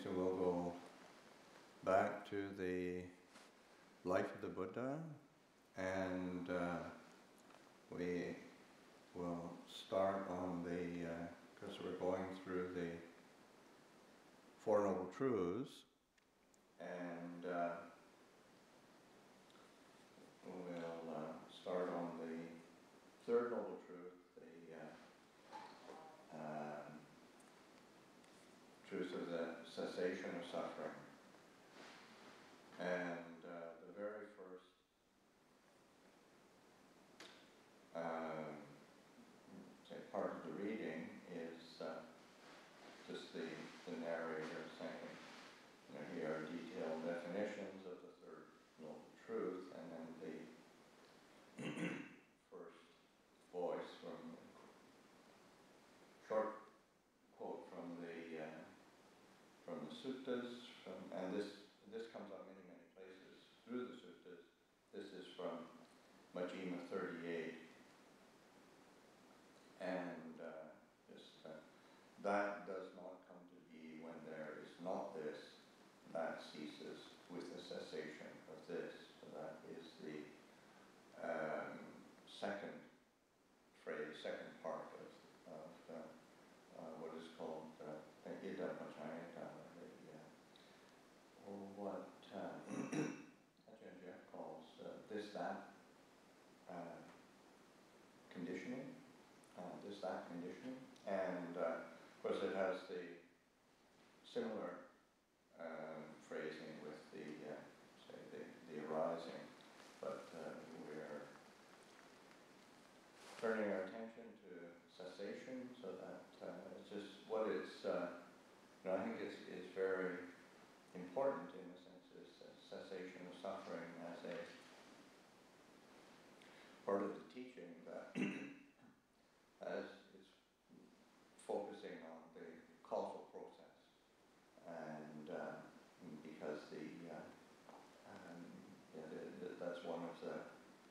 So we'll go back to the life of the Buddha, and we will start on the, because we're going through the Four Noble Truths, and we'll start on the third Noble Truth, the truth of the cessation of suffering. And the very first say part of the reading is just the narrator saying, here are detailed definitions of the third noble truth, and then the first voice from short quote from the suttas, and this comes out many places through the suttas. This is from Majjhima 38, and that does not come to be when there is not this, that ceases with the cessation of this. So that is the second phrase, second part of what is called Ida Vajayata, or what Ajahn calls this, that conditioning, this, that conditioning. And of course it has the similar phrasing with the, say, the arising, but we're turning our attention to cessation, so that it's just what it's, I think it's very important in the sense is cessation of suffering as a part of the teaching that as it's focusing on the causal process, and because that's one of the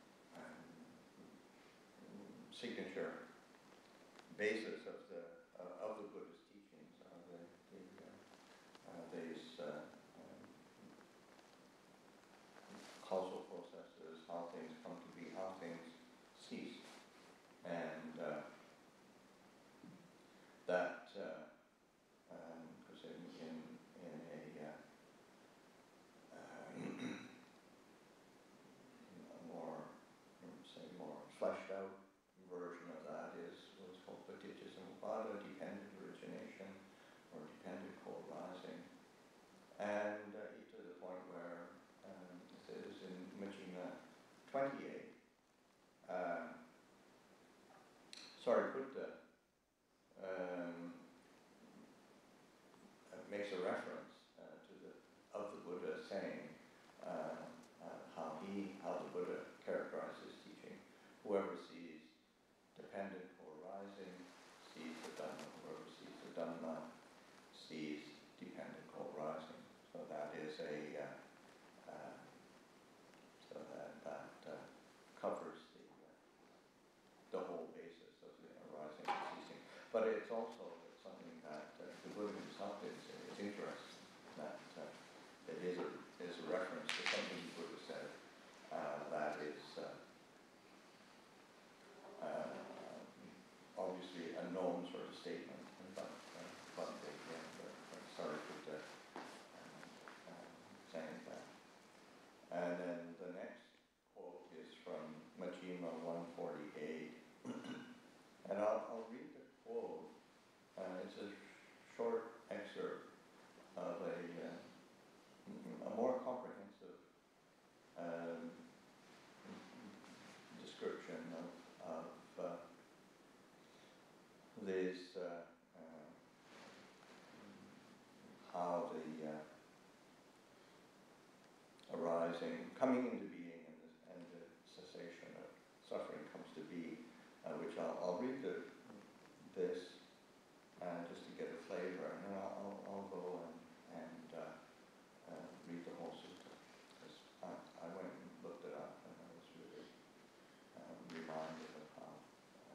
signature basis of the Buddhist teachings are these causal processes, how things come to be, how things cease, and that because in a more, say, more fleshed out version of that is what's called paticca samuppada, dependent origination, or dependent co-arising, and to the point where it is in Majjhima 28. Buddha makes a reference to the Buddha saying how the Buddha characterizes teaching. Whoever sees dependent co-arising sees the Dhamma. Whoever sees the Dhamma sees dependent co-arising. So that is that covers the whole basis of the arising and ceasing. But it's also something that the Buddha himself is interested in, that it is a reference to something the Buddha said that is obviously a known sort of statement, but Sariputta saying that. And then the next quote is from Majjhima 148, and I'll read the quote. It's a short excerpt of a more comprehensive description of this, how the arising, coming into being, and the cessation of suffering comes to be, which I'll read this just to get a flavor, and then I'll go and read the whole sutta. Because I went and looked it up, and I was really reminded of how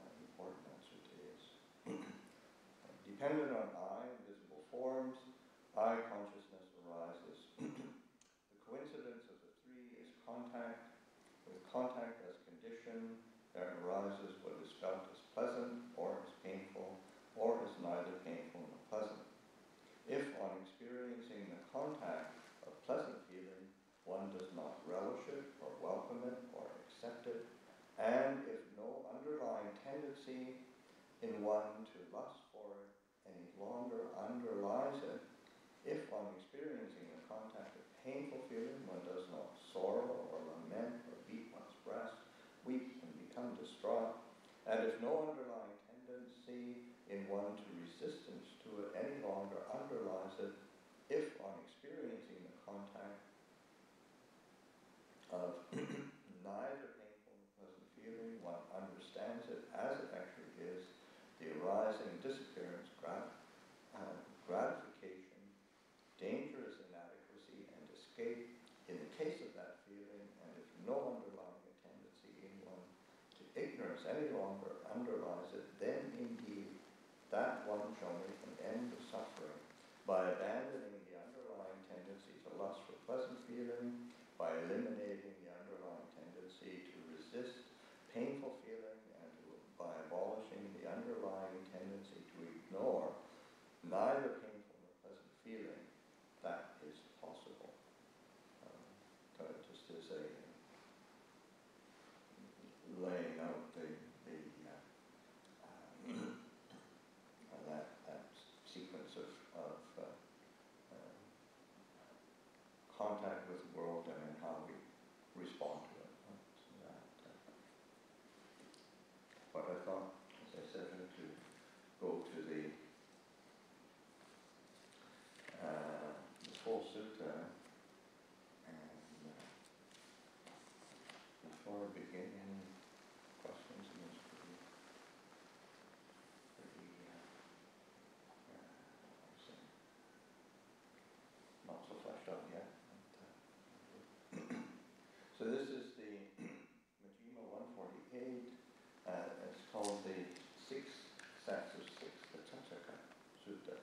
important that sutta is. Dependent on I, invisible forms, I consciousness arises. The coincidence of the three is contact. With contact as condition, there arises what is felt as pleasant or as painful, or as neither painful nor pleasant. If on experiencing the contact of pleasant feeling, one does not relish it or welcome it or accept it, and if no underlying tendency in one to lust for it any longer underlies it, if on experiencing the contact of painful feeling, one does not sorrow or lament or beat one's breast, weep and become distraught, and if no underlying tendency in one to resistance to it any longer underlies it, if on experiencing the contact of neither painful nor pleasant feeling, one understands it as it actually is, the arising, disappearance, gratification, dangerous inadequacy, and escape in the case of that feeling, and if no underlying tendency in one to ignorance any longer underlies it, then indeed that one shall make an end of suffering by abandoning the underlying tendency to lust for pleasant feeling, by eliminating the underlying tendency to resist painful feeling, and by abolishing the underlying tendency to ignore neither painful nor pleasant feeling. That is possible. Just as a laying out that sequence of contact with the world and how we respond to it. But I thought, as I said, to go to the full sutta, and before we begin, any questions? It's pretty not so fleshed out yet. So this is the Majjhima 148. It's called the Six Sets of Six, the Cessation Sutta.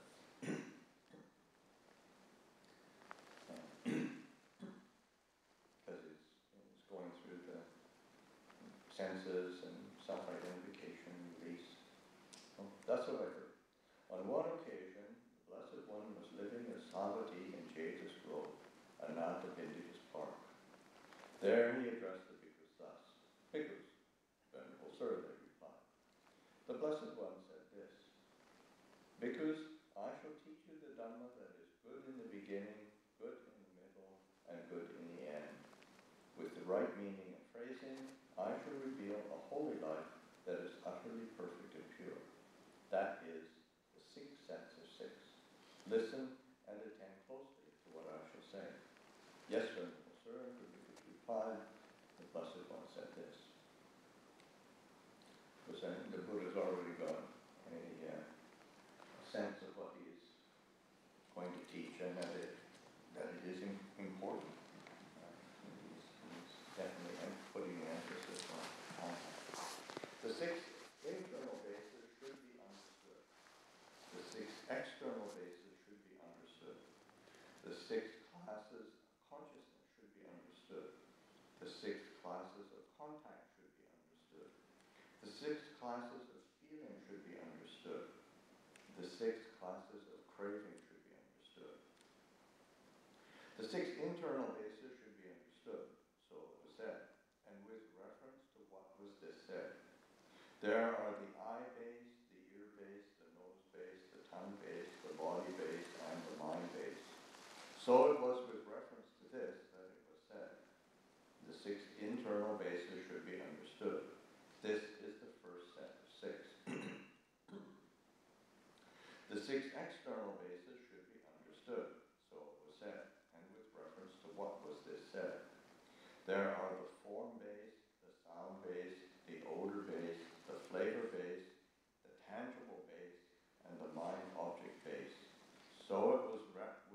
Because it's going through the senses and self-identification, release. That's what I heard. On one occasion, the Blessed One was living as Savatthi in Jeta's Grove, Anantapindika's park. There he addressed the bhikkhus thus. Bhikkhus, Venerable Sir, they replied. The Blessed One said this. Bhikkhus, I shall teach you the Dhamma that is good in the beginning, good in the middle, and good in the end. With the right meaning and phrasing, I shall reveal a holy life that is utterly perfect and pure. That is the six sets of six. Listen and attend closely to what I shall say. Yes, Venerable Sir, the Bhikkhus replied. The Blessed One said this. The Buddha's already got a sense of what he is going to teach, and that it is important. He's definitely putting an emphasis on that. The six internal bases should be understood. The six external bases should be understood. The six classes of consciousness should be understood. The six classes of contact should be understood. The six classes of feeling should be understood. The six classes of craving should be understood. The six internal bases should be understood, so it was said, and with reference to what was this said. There are the eye base, the ear base, the nose base, the tongue base, the body base, and the mind base. So it was with reference to this that it was said. The six internal bases should be understood. This is the first set of six. The six external bases should be understood. So it was said, and with reference to what was this said. There are the form base, the sound base, the odor base, the flavor base, the tangible base, and the mind object base. So it was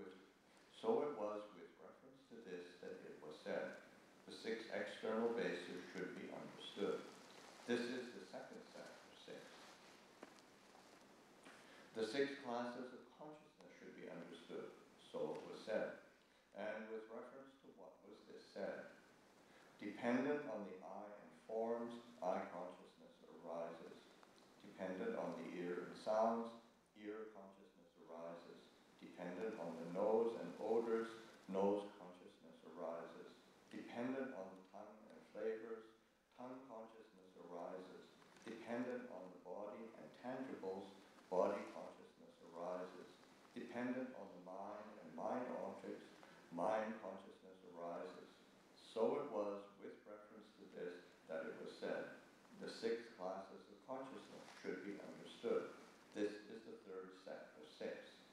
with reference to this that it was said. The six external bases should be understood. This is the second set of six. The six classes of consciousness should be understood. so it was said. And with reference to what was this said? Dependent on the eye and forms, eye consciousness arises. Dependent on the ear and sounds, ear consciousness arises. Dependent on the nose and odors, nose consciousness arises. Dependent on the tongue and flavors, tongue consciousness arises. Dependent on the body and tangibles, body consciousness arises. Dependent on the mind and mind objects, mind consciousness arises. So it was, with reference to this, that it was said, the 6 classes of consciousness should be understood. This is the 3rd set of 6.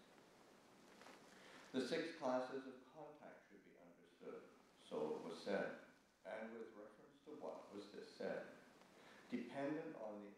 The 6 classes of contact should be understood. So it was said. And with reference to what was this said? Dependent on the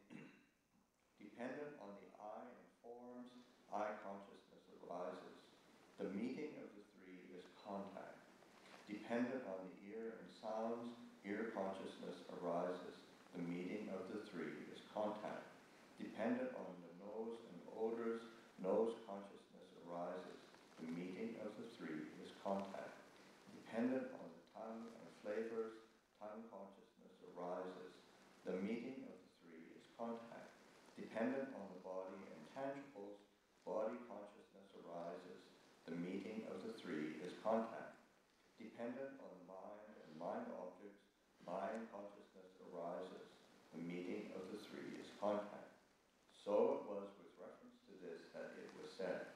eye and forms, eye consciousness arises. The meeting of the 3 is contact. Dependent on the ear and sounds, ear consciousness arises. The meeting of the 3 is contact. Dependent on the nose and odors, nose consciousness arises. The meeting of the 3 is contact. Dependent on the tongue and flavors, tongue consciousness arises. The meeting of the 3 is contact. Dependent on the body and tangibles, body consciousness arises. The meeting of the 3 is contact. Dependent on the mind and mind objects, mind consciousness arises. The meeting of the 3 is contact. So it was with reference to this that it was said,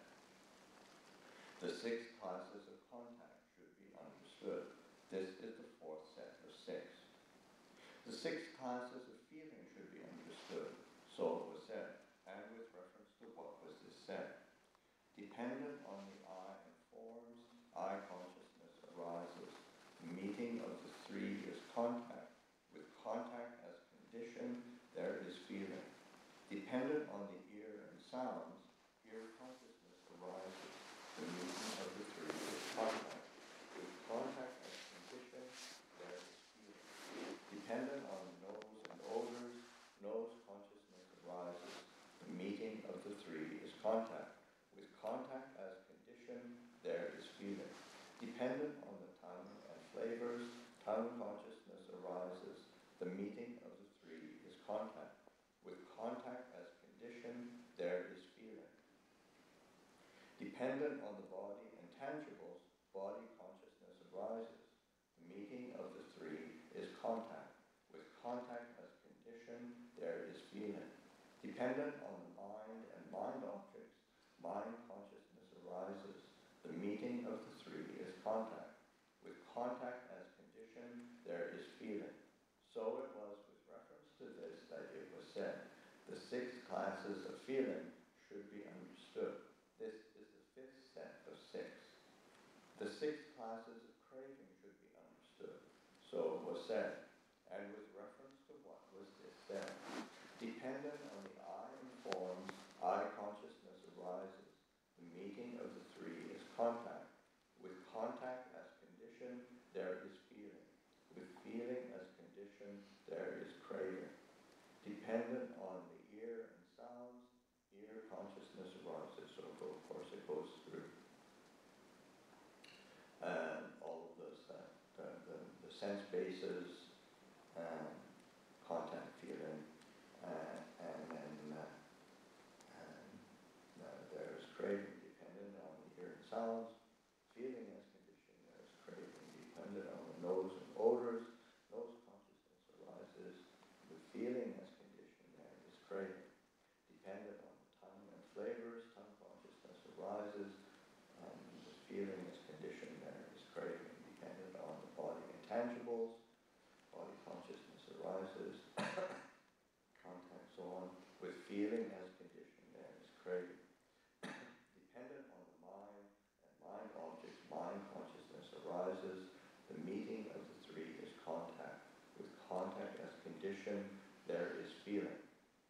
the 6 classes of contact should be understood. This is the 4th set of 6. The 6 classes of feeling should be understood. So it was said, and with reference to what was this said? Dependent on the eye and forms, eye consciousness arises. The meeting of the 3 is contact. With contact as condition, there is feeling. Dependent on the ear and sounds, ear consciousness arises. The meeting of the 3 is contact. With contact as condition, there is feeling. Dependent on the nose and odors, nose consciousness arises. The meeting of the 3 is contact. With contact as condition, there is feeling. Dependent on the tongue and flavors, tongue consciousness arises. The meeting of the 3 is contact. With contact as condition, there is feeling. Dependent on the body and tangibles, body consciousness arises. The meeting of the 3 is contact. With contact as condition, there is feeling. Dependent on the mind and mind objects, mind consciousness arises. The meeting of the 3 is contact. With contact as condition, there is feeling. So it was with reference to this that it was said, the 6 classes of feeling should be understood. This is the 5th set of 6. The 6 classes of craving should be understood. So it was said, and with reference to what was this said? Dependent on the eye and forms, eye consciousness arises. The meeting of the 3 is contact. With contact as condition, there is feeling. With feeling as condition, there is craving. Dependent on the ear and sounds, ear consciousness arises. So of course it goes through all of those, the sense bases, contact, feeling, and then there's craving. Dependent on the ear and sounds, feeling as condition, there's craving. Dependent on the nose and odors, nose consciousness arises. With feeling as condition, there is craving. Dependent on the tongue and flavors, tongue consciousness arises. And with feeling as condition, there is craving. Dependent on the body intangibles, body consciousness arises. Contact, so on. With feeling as condition, there is craving. Dependent on the mind and mind objects, mind consciousness arises. The meeting of the 3 is contact. With contact as condition, there is feeling.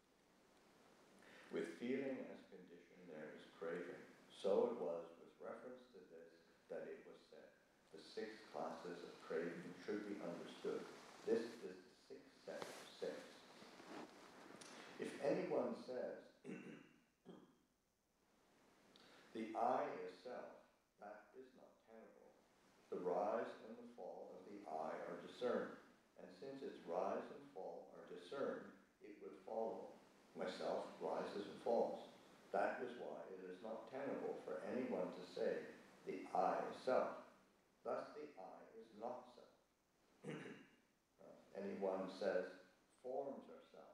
With feeling as condition, there is craving. So it was with reference to this that it was said, the 6 classes of craving should be understood. This is the 6th set of 6. If anyone says, the I is self, that the rise and the fall of the I are discerned. And since its rise and fall are discerned, it would follow. Myself rises and falls. That is why it is not tenable for anyone to say, the I is self. Thus the I is not self. Anyone says, forms are self.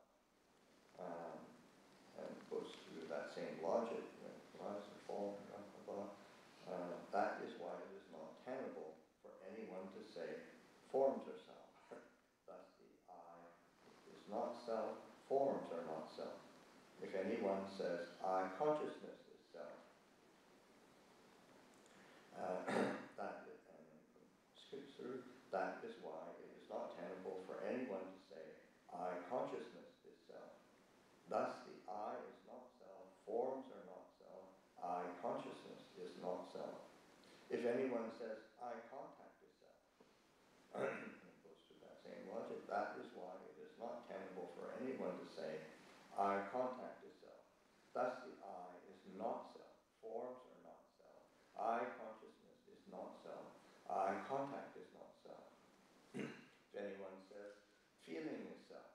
And goes through that same logic, rise and fall, blah, blah, blah. That is why it is not tenable for anyone to say, forms are self. Thus the I is not self, forms are not self. If anyone says, I consciousness is self, skip through, that is why it is not tenable for anyone to say, I consciousness is self. Thus the I is not self, forms are not self, I consciousness is not self. If anyone says, I contact is self, it goes through that same logic, that is why it is not tenable for anyone to say, I contact is self. Thus the I is not self, forms are not self, I consciousness is not self, I contact is not self. If anyone says, feeling is self,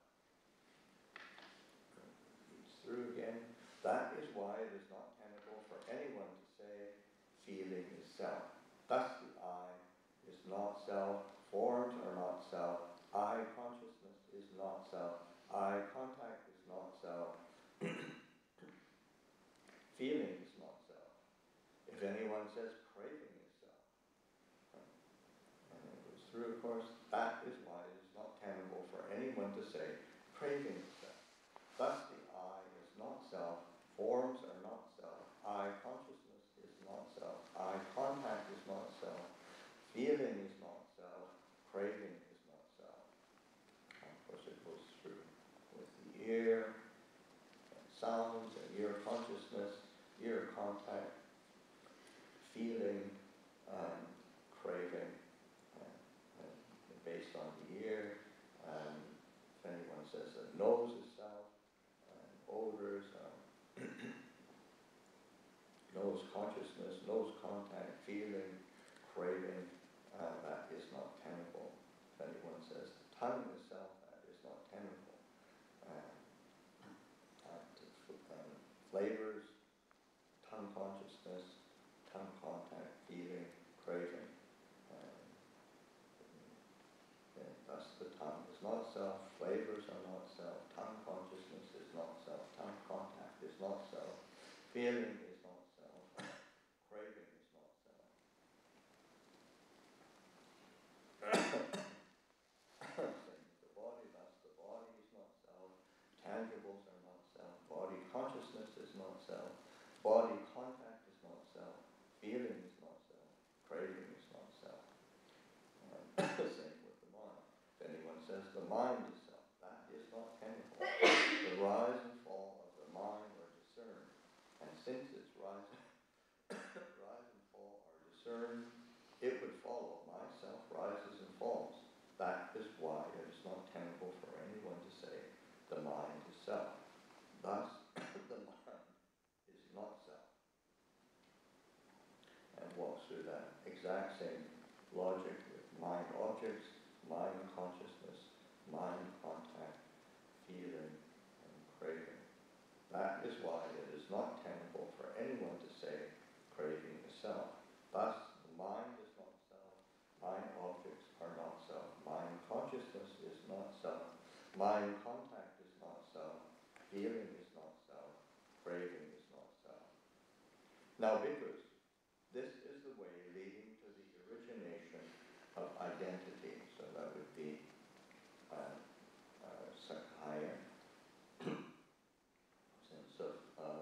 reads through again, that is why it is not tenable for anyone to say, feeling is self. Thus the I is not self, forms are not self, I consciousness is not self, I contact is not self, feeling is not self. If anyone says craving is self, and it goes through, of course, that is why it is not tenable for anyone to say craving is self. Thus the I is not self, forms are not self, I consciousness is not self, I contact is not self, feeling is not self, craving is not self. And of course it goes through with the ear, and sounds, and ear consciousness, ear contact, feeling, craving, based on the ear. If anyone says that nose is self, odors, nose consciousness, nose contact, feeling, craving, that is not tenable. If anyone says the tongue is self, that is not tenable. Flavors, tongue consciousness, tongue contact, feeling, craving. Thus the tongue is not self, flavors are not self, tongue consciousness is not self, tongue contact is not self, feeling is not self, craving is not self. Same with the body, thus the body is not self, tangibles are not self, body consciousness is not self, body contact is not self, feeling is not self, craving is not self. Same with the mind. If anyone says the mind is self, that is not tenable. The rise and fall of the mind are discerned, and since its rise and fall are discerned, it would follow myself rises and falls. That is why it is not tenable for anyone to say the mind is self. Thus, the mind is not self. And walks through that exact same logic with mind objects, mind consciousness, mind contact, feeling, and craving. That is why it is not tenable for anyone to say craving is self. Thus, the mind is not self, mind objects are not self, mind consciousness is not self, mind contact is not self, feeling is not self, craving is not self. Now, bhikkhus, this is the way leading to the origination of identity. So that would be Sakaya, sense of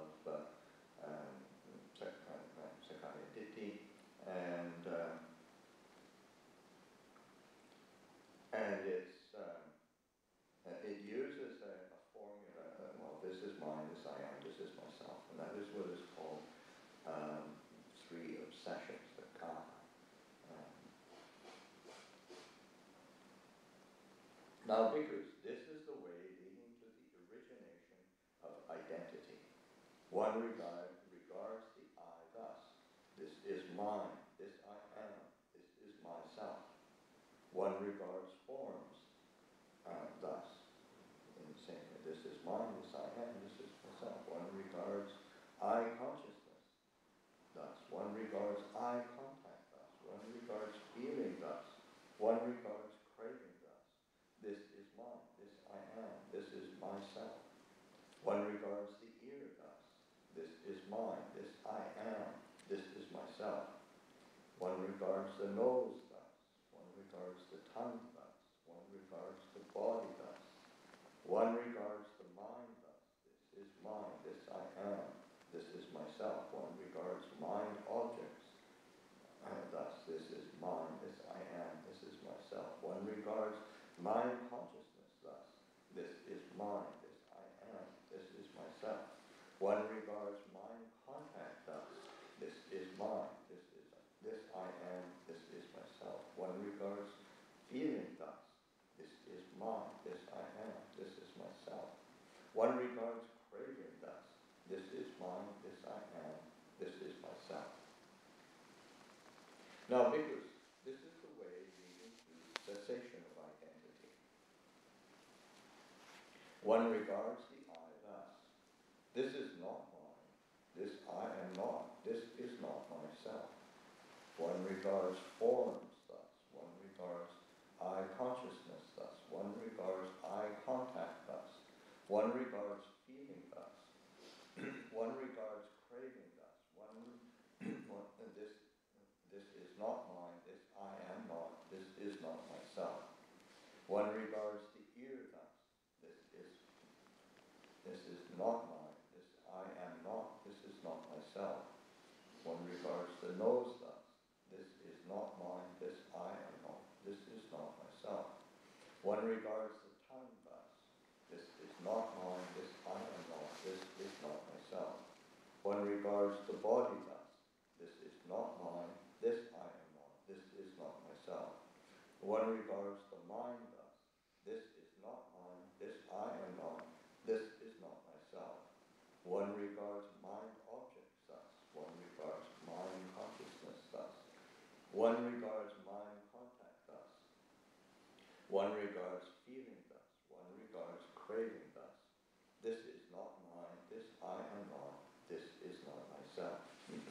Sakaya Ditti, and it's it uses a formula. Well, this is mine, this I am, this is myself, and that is what is called three obsessions, the kama. Now, bhikkhus, this is the way leading to the origination of identity. One regards the I thus. This is mine, this I am, this is my One regards forms thus, in the same way, this is mine, this I am, this is myself. One regards I consciousness thus. One regards eye contact thus. One regards feeling thus. One regards craving thus. This is mine, this I am, this is myself. One regards the ear thus. This is mine, this I am, this is myself. One regards the nose thus. One regards the tongue thus. One regards the body thus. One regards the mind thus. This is mine, this I am, this is myself. One regards mind objects thus. This is mine, this I am, this is myself. One regards mind consciousness thus. This is mine, this I am, this is myself. One regards mind contact thus. This is mine, this I am, this is myself. One regards feeling thus. This is mine, this I am, this is myself. One regards craving thus. This is mine, this I am, this is myself. Now, because this is the way leading to cessation of identity. One regards the I thus. This is not mine. This I am not. This is not myself. One regards forms thus. One regards I consciousness thus. One regards eye contact thus. One regards feeling thus. One regards craving thus. This is not mine. This I am not. This is not myself. One regards the ear thus. This is not mine. This I am not. This is not myself. One regards the nose thus. This is not mine. This I am not. This is not myself. One regards the tongue thus. This is not mine. This I am not. This is not myself. One regards the body thus. This is not mine. This I am not. This is not myself. One regards the mind thus. This is not mine. This I am not. This is not myself. One regards mind objects thus. One regards mind consciousness thus. One regards mind contact thus. One regards feeling thus. One regards craving thus. This is not mine. This I am not. This is not myself.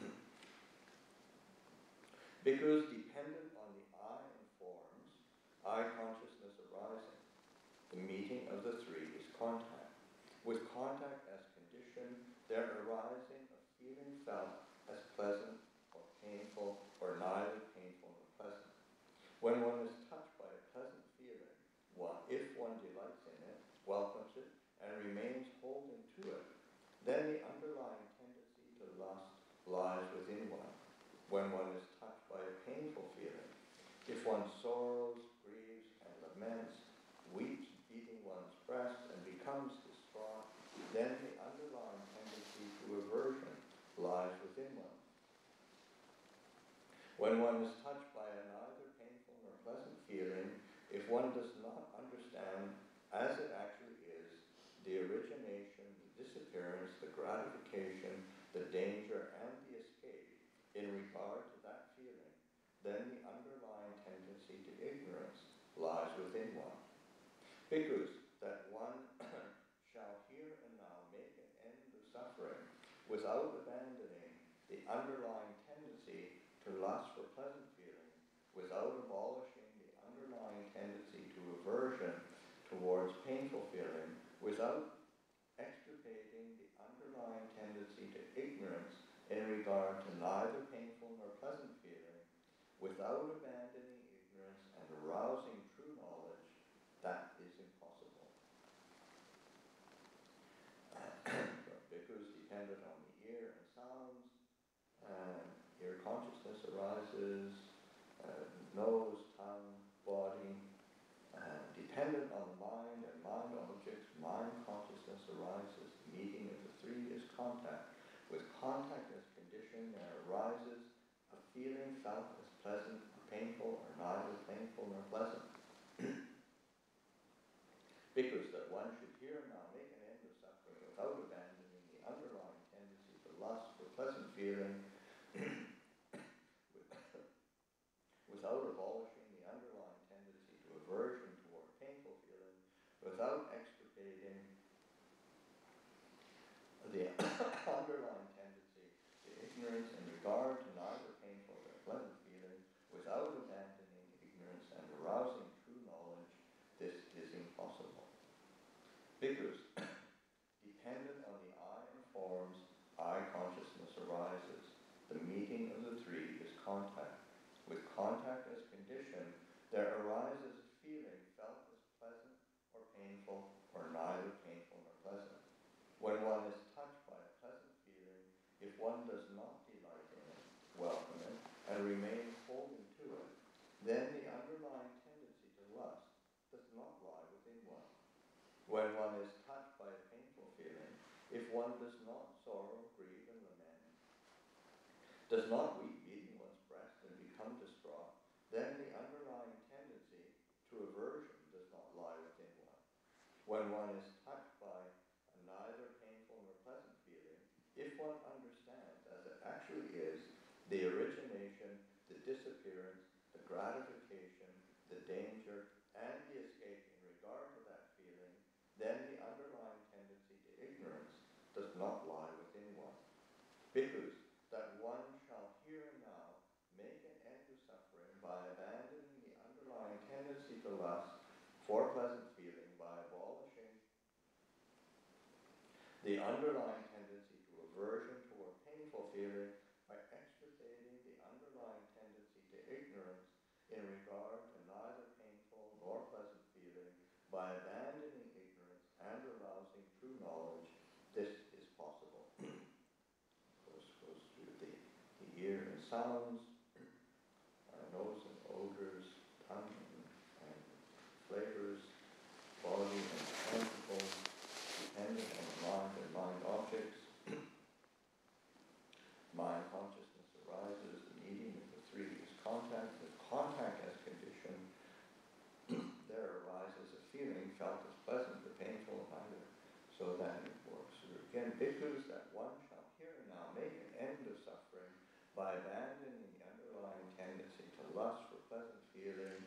Because dependent on the I and forms, I consciousness arising, the meeting of the three is contact. With contact as condition, there arising a feeling felt as pleasant or painful, or neither painful nor pleasant. When one is touched by a pleasant feeling, if one delights in it, welcomes it, and remains holding to it, then the underlying tendency to lust lies within one. When one is touched by a painful feeling, if one sorrows, grieves, and laments, weeps, beating one's breast, and becomes distraught, then the underlying tendency to aversion lies within one. When one is touched by a neither painful nor pleasant feeling, if one does not understand as it actually is, the origination, the disappearance, the gratification, the danger, and the escape in regard to that feeling, then the underlying tendency to ignorance lies within one. Because that one shall here and now make an end of suffering without abandoning the underlying tendency to lust for pleasant feeling, without abolishing the underlying tendency to aversion towards painful feeling, without extirpating the underlying tendency to ignorance in regard to neither painful nor pleasant feeling, without abandoning ignorance and arousing true knowledge, that is impossible. Because dependent on the ear and sounds, ear consciousness arises, nose, tongue, body, dependent on the mind and mind objects, mind consciousness arises. The meeting of the three is contact. With contact as condition, there arises a feeling felt as pleasant or painful, or neither painful nor pleasant. Because that one should here now make an end of suffering without abandoning the underlying tendency to lust for pleasant feeling, without abolishing the underlying tendency without extirpating the underlying tendency to ignorance in regard to neither painful nor pleasant feeling, without abandoning ignorance and arousing true knowledge, this is impossible. Because dependent on the I and forms, I consciousness arises. The meeting of the three is contact. With contact as condition, there arises a feeling felt as pleasant or painful, or neither painful nor pleasant. When one is touched by a pleasant feeling, if one does not delight in it, welcome it, and remain holding to it, then the underlying tendency to lust does not lie within one. When one is touched by a painful feeling, if one does not sorrow, grieve, and lament, does not weep, beating one's breast, and become distraught, then the underlying tendency to aversion does not lie within one. When one is touched by a neither painful nor pleasant feeling, if one understands, as it actually is, the origination, the disappearance, the gratification, the danger, and the escape in regard to that feeling, then the underlying tendency to ignorance does not lie within one. Because that one shall here and now make an end to suffering by abandoning the underlying tendency to lust for pleasant feeling, by abolishing the underlying tendency to aversion toward painful feeling, by extirpating the underlying tendency to ignorance in regard to neither painful nor pleasant feeling, by abandoning ignorance and arousing true knowledge, this is possible. Of course, goes through the ear and sounds, nose and odors, tongue and flavors, body and principles, dependent on mind and mind objects. Mind consciousness arises, the meeting of the three is contact. With contact as condition, there arises a feeling felt as pleasant or painful either. So that it works. So again, because that one shall here and now make an end of suffering by abandoning the underlying tendency to lust for pleasant feeling,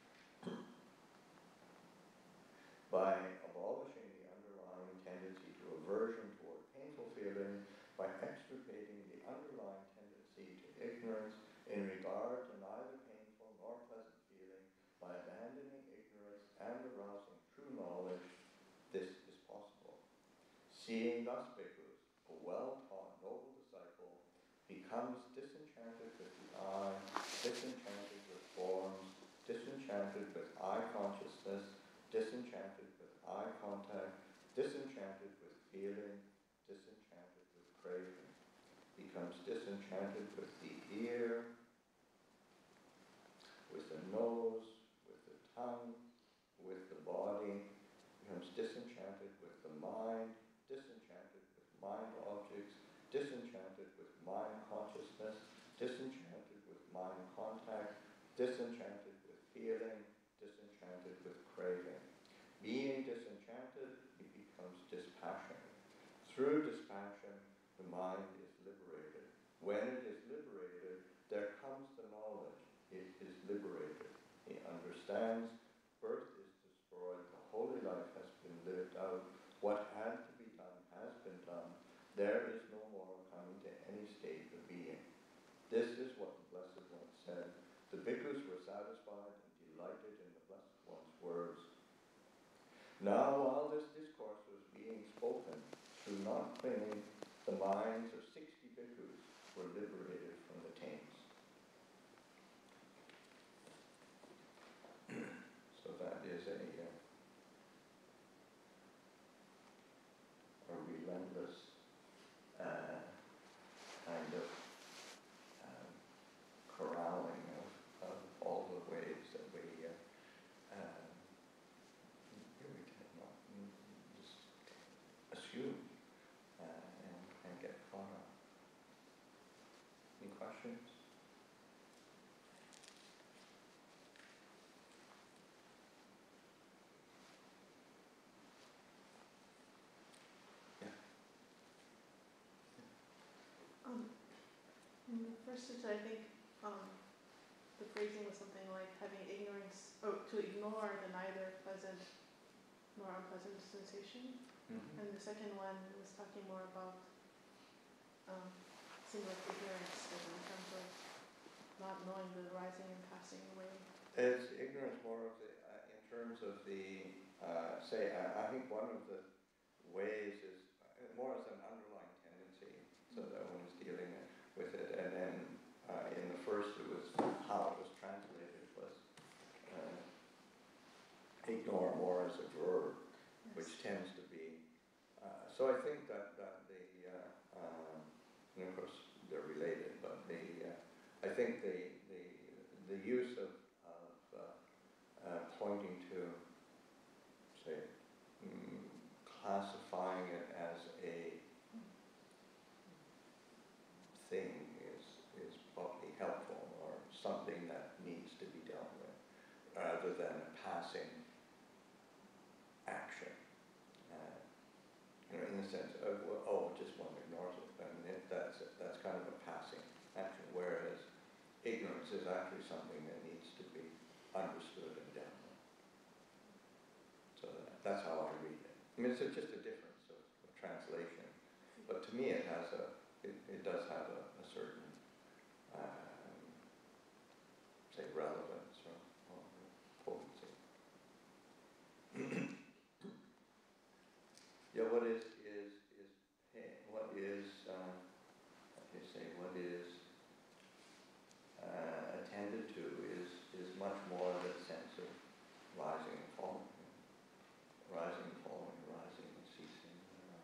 by abolishing the underlying tendency to aversion toward painful feeling, by extirpating the underlying tendency to ignorance in regard to neither painful nor pleasant feeling, by abandoning ignorance and arousing true knowledge, this is possible. Seeing thus, bhikkhus, a well-taught noble disciple becomes disenchanted with the I, disenchanted with forms, disenchanted with I consciousness, disenchanted with eye contact, disenchanted with feeling, disenchanted with craving, becomes disenchanted with the ear, with the nose, with the tongue, with the body, becomes disenchanted with the mind, disenchanted with mind objects, disenchanted with mind consciousness, disenchanted with mind contact, disenchanted with feeling, disenchanted with craving. Being disenchanted, it becomes dispassionate. Through dispassion, the mind is liberated. When it is liberated, there comes the knowledge. It is liberated. It understands birth is destroyed. The holy life has been lived out. What had to be done has been done. There is no more coming to any state of being. This is what the Blessed One said. The bhikkhus were satisfied and delighted in the Blessed One's words. Now, while this discourse was being spoken, through not clinging, the minds of 60 bhikkhus were liberated from the taints. So that is a relentless kind of corralling of all the ways that we cannot just assume and get caught up. Any questions? In the first sentence, I think the phrasing was something like having ignorance, to ignore the neither pleasant more unpleasant sensation. Mm-hmm. And the second one was talking more about seemed like ignorance in terms of not knowing the rising and passing away. It's ignorance more of the, in terms of the, I think one of the ways is more as an underlying tendency, so that one is dealing with it. And then in the first, it was how it was translated was ignore more as a verb, yes. Which tends to be. So I think that the and of course they're related, but I think the use of pointing to, say, classifying it as a thing is probably helpful, or something that needs to be dealt with, rather than a passing action. In the sense of, just one ignores it. I mean, that's kind of a passing action, whereas ignorance is actually something that needs to be understood and dealt with. So that's how I read it. I mean, it's just a difference of translation, but to me it has it does have a certain, say, relevance or potency. Yeah, what is pain? What is, what is attended to is much more the sense of rising and falling, rising and falling, rising and ceasing.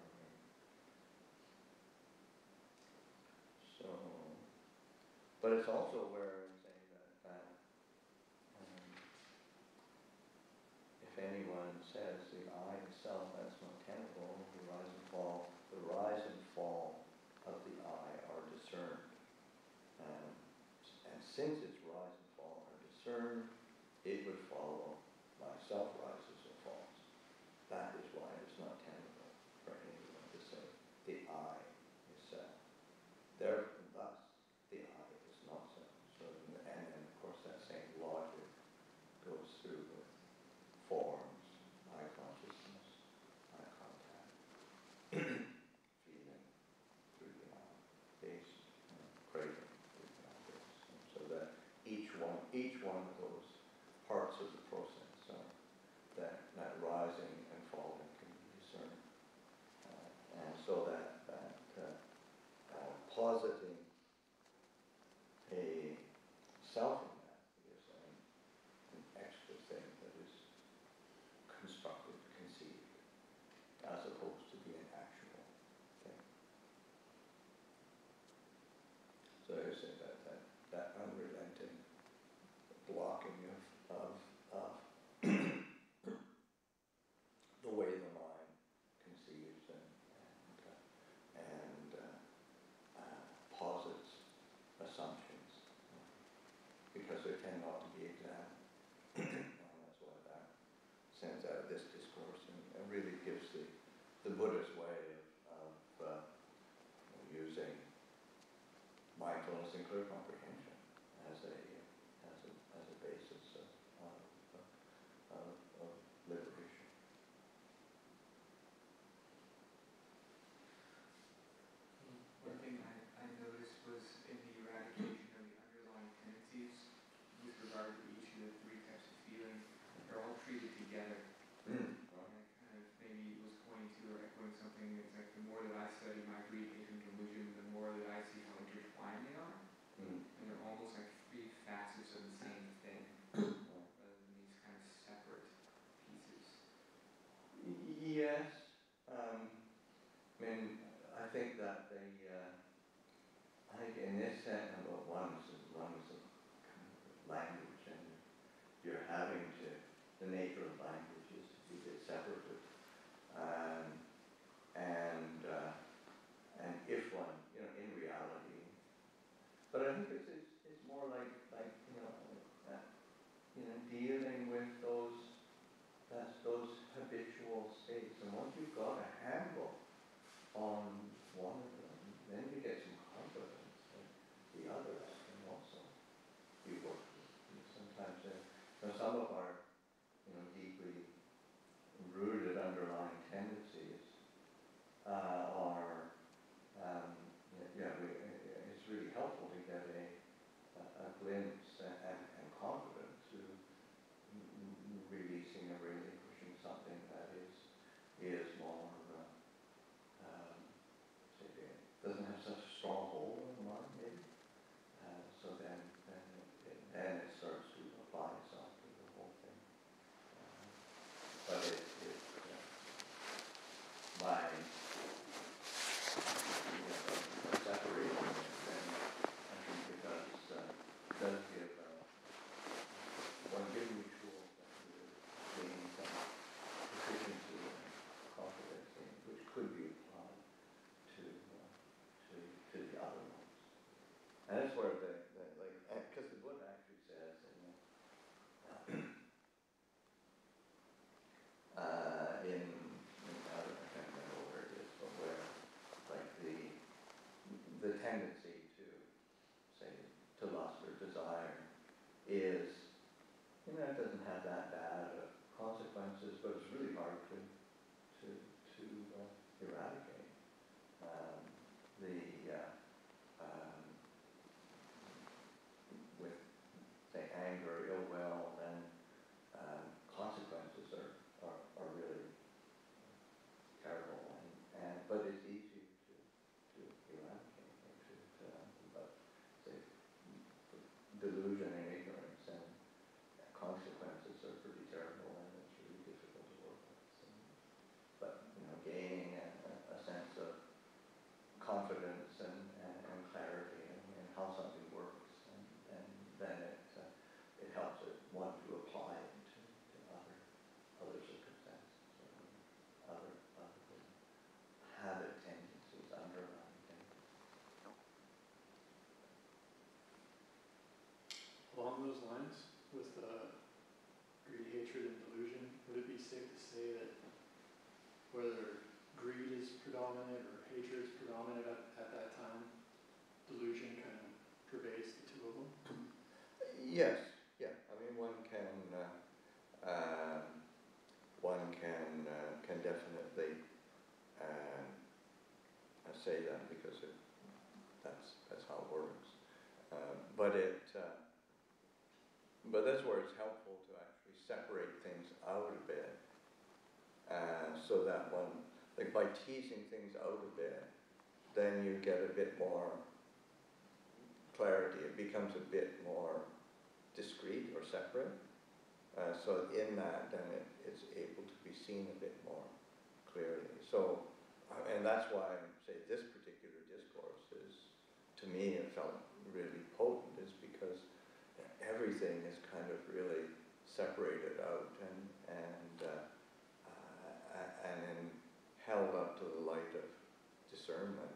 So, but it's also where I'm saying that if anyone says the I itself, that's not tenable, the rise and fall of the I are discerned. And since its rise and fall are discerned, it would follow myself rises or falls. That is why it's not tenable for anyone to say the I is self. Thus, the I is not self. So, and of course that same logic goes through with forms, eye consciousness, eye contact, feeling through the eye, taste, craving through the eye base. So that each one of those parts of the process, that rising and falling can be discerned. And so that positing a self in that is an extra thing that is constructed, conceived, as opposed to being an actual thing. So I say that unrelenting blocking of the way the mind conceives and posits assumptions, because they tend not to be examined. And that's why that sends out this discourse and really gives the Buddhist way of using mindfulness and clear comprehension as a basis of liberation. One thing I noticed was in the eradication of the underlying tendencies with regard to each of the three types of feeling, they're all treated together. And I kind of maybe was pointing to or echoing something. It's like the more that I study my Greek and religion, the more that I see how intertwined they are. And they're almost like three facets of the same thing, rather than these kind of separate pieces. Yes. I mean, I think that I think in this sense, one is a kind of language, and you're having to, the nature of language is to be a bit separative. And if one, in reality, but I think it's more like dealing with those habitual states. And once you've got a handle on one of them, then you get some confidence in the others, and also you work with. Sometimes some of our deeply rooted glimpse and confidence to releasing or relinquishing something that is more, doesn't have such a strong hold on the mind, maybe. So then it starts to apply itself to the whole thing. But by separating it, then I think it does give one give you tools that gain some efficiency and confidence in, which could be applied to the other ones. And that's where because the Buddha actually says in I can't remember where it is, but where like the tendency to say to lust or desire is, it doesn't have that bad of consequences, but it's really hard to eradicate. With say anger, ill will, then consequences are really terrible, but it's easy to eradicate, but say delusion and ignorance and consequences are pretty terrible, and it's really difficult to work with. But gaining a sense of confidence and clarity in how something works, and then it helps one to apply it to other circumstances, or other habit tendencies underlying things. Along those lines, with greed, hatred, and delusion, would it be safe to say that whether greed is predominant or hatred is predominant at that time, delusion kind of pervades the two of them? Yes, yeah. I mean, one can definitely say that, because that's how it works. But that's where it's helpful to actually separate things out a bit, so that like by teasing things out a bit, then you get a bit more clarity. It becomes a bit more discrete or separate. So in that, then it's able to be seen a bit more clearly. So, and that's why I say this particular discourse is, to me, it felt really potent, is because everything is kind of really separated out and then held up to the light of discernment.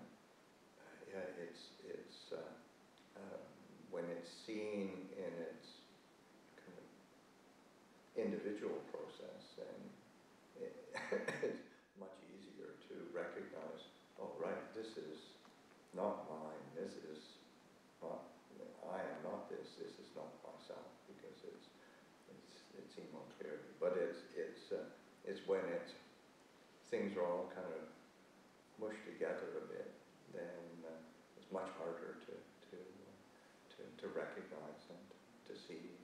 When it's seen in its kind of individual process, then it's much easier to recognize, oh right, this is not mine, this is not, I am not this is not myself, because it's seen more clearly. But it's when things are all kind of mushed together a bit, then it's much harder to recognize and to see